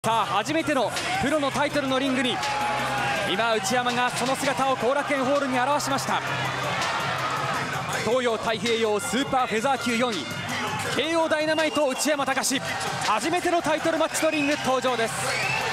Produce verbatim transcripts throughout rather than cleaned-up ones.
さあ初めてのプロのタイトルのリングに今内山がその姿を後楽園ホールに表しました。東洋太平洋スーパーフェザー級よんい慶応ダイナマイト内山崇、初めてのタイトルマッチのリング登場です。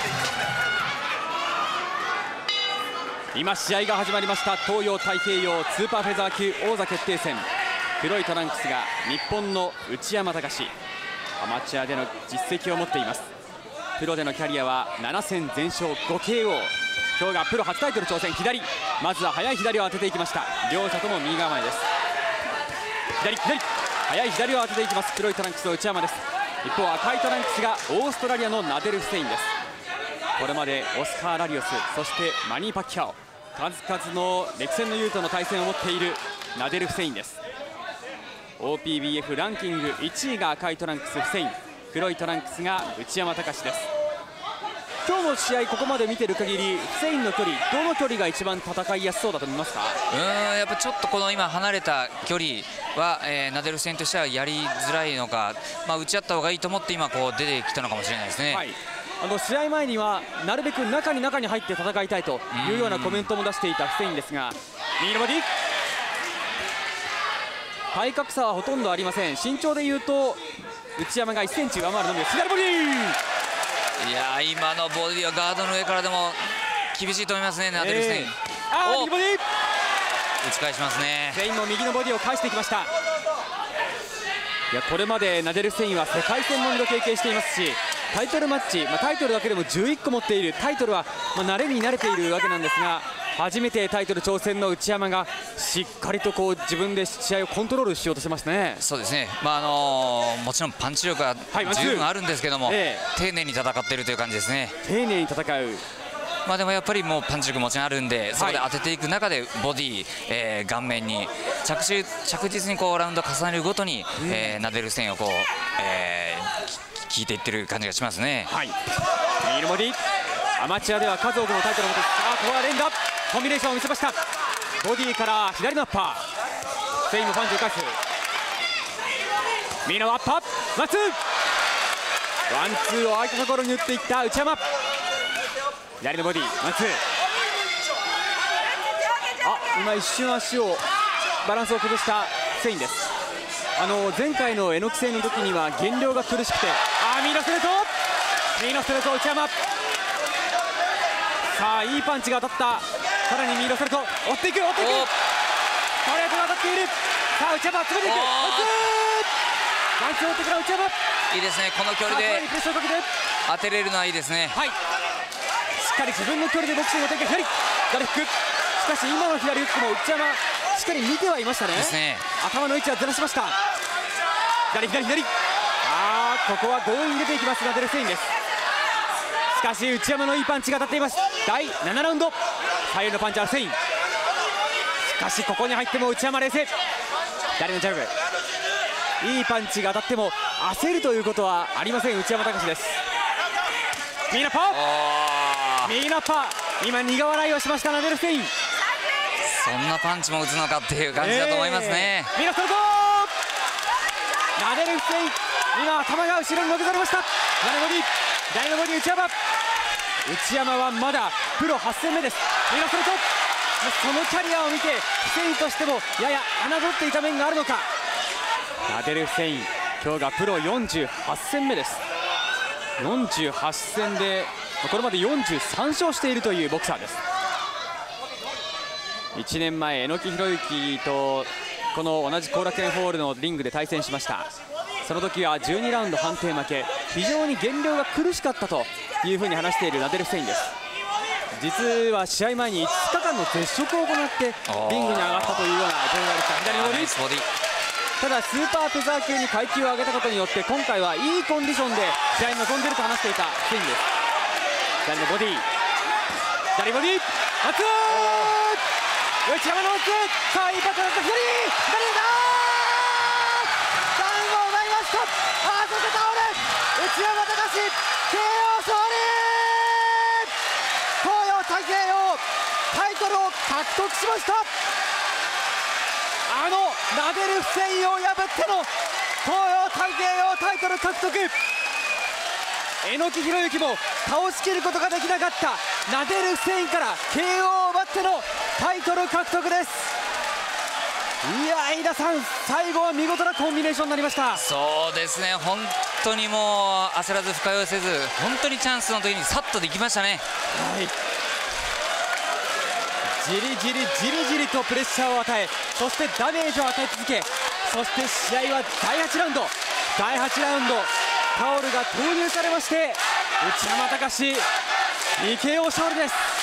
今試合が始まりました。東洋太平洋スーパーフェザー級王座決定戦、黒いトランクスが日本の内山崇、アマチュアでの実績を持っています。プロでのキャリアはなな戦全勝ごケーオー。 今日がプロ初タイトル挑戦。左、まずは速い左を当てていきました。両者とも右構えです。左左速い左を当てていきます。黒いトランクスの内山です。一方赤いトランクスがオーストラリアのナデル・フセインです。これまでオスカー・ラリオス、そしてマニー・パッキャオ、数々の歴戦の雄との対戦を持っているナデル・フセインです。 オーピービーエフ ランキングいちいが赤いトランクスフセイン、黒いトランクスが内山崇です。今日の試合ここまで見てる限りフセインの距離、どの距離が一番戦いやすそうだと思いますか？ うーんやっぱちょっとこの今離れた距離は、えー、ナデル戦としてはやりづらいのか、まあ、打ち合った方がいいと思って今こう出てきたのかもしれないですね。 はい、あの試合前にはなるべく中に中に入って戦いたいというようなコメントも出していたフセインですが、右のボディ、体格差はほとんどありません。身長でいうと内山がいっセンチ上回るのみです。左ボディ、 いやー今のボディはガードの上からでも厳しいと思いますね。ナデル・フセイン、 えー、あー右ボディ、 打ち返しますね。 フセインも右のボディを返していきました。いやこれまでナデル・フセインは世界戦もにど経験していますし、タイトルマッチ、まあ、タイトルだけでもじゅういっこ持っている、タイトルは、まあ、慣れに慣れているわけなんですが、初めてタイトル挑戦の内山がしっかりとこう自分で試合をコントロールしようとしてますね。 そうですね、まああのー、もちろんパンチ力は十分あるんですけども、 ええ、 丁寧に戦っているという感じですね。 丁寧に戦う、 まあでもやっぱりもうパンチ力もちろんあるんで、そこで当てていく中でボディ、えー、顔面に着手着実にこうラウンド重ねるごとに、うん、えー、ナデル戦をこう、えー、効いていってる感じがしますね。 はい、右のボディ、アマチュアでは数多くのタイトルを持って、さあここは連打コンビネーションを見せました。ボディから左のアッパー、フセインもパンチを返す。右のアッパー、ワンツーワンツーを相手のところに打っていった内山。左のボディ、ワンツー、あ今一瞬足をバランスを崩したフセインです。あの前回の榎木戦の時には減量が苦しくて、あ右のストレート、右のストレート内山、さあいいパンチが当たった。さらに右のストレート追っていく追っていく、ストレートが当たっている。さあ内山詰めていく、ワンツーワンツー追ってから内山、 いいですね、この距離で当てれるのはいいですね。 はい、しっかり自分の距離でボクシングを展開、左左フック、しかし今の左フックも内山しっかり見てはいましたね。 ですね、 頭の位置はずらしました。左左左、あーここは強引に出ていきますナデル・フセインです。しかし内山のいいパンチが当たっています。だいななラウンド、左右のパンチはフセイン、しかしここに入っても内山冷静。左のジャブ、いいパンチが当たっても焦るということはありません内山崇です。右のパー、右のパー、今苦笑いをしましたナデル・フセイン。 そんなパンチも打つのかっていう感じだと思いますね。 右のストレート、ナデル・フセイン、今頭が後ろに伸びされました。左のボディ、左のボディ内山、内山はまだプロはち戦目です。右のストレート、そのキャリアを見てフセインとしてもやや侮っていた面があるのか。ナデル・フセイン、今日がプロよんじゅうはち戦目です。よんじゅうはち戦でこれまでよんじゅうさん勝しているというボクサーです。いちねんまえ榎木弘之とこの同じ後楽園ホールのリングで対戦しました。その時はじゅうにラウンド判定負け、非常に減量が苦しかったというふうに話しているナデル・フセインです。実は試合前にいつかかんの絶食を行ってリングに上がったというような情報がありました。左のボディ、ただスーパーフェザー級に階級を上げたことによって今回はいいコンディションで試合に臨んでいると話していたフセインです。左のボディ、左ボディ、ワンツー、内山のワンツー、さあいいパットだった、左左だー、ダウンを奪いました。あーそして倒れ、内山崇 ケーオー 勝利、東洋太平洋タイトルを獲得しました。あのナデル・フセインを破っての東洋太平洋タイトル獲得、 榎木弘之も倒しきることができなかったナデル・フセインから ケーオー を奪ってのタイトル獲得です。いや飯田さん、最後は見事なコンビネーションになりました。 そうですね、本当にもう焦らず深酔いせず、本当にチャンスの時にさっとできましたね。 はい、じりじりじりじりとプレッシャーを与え、そしてダメージを与え続け、そして試合はだいはちラウンドだいはちラウンドタオルが投入されまして、内山崇 ティーケーオー 勝利です。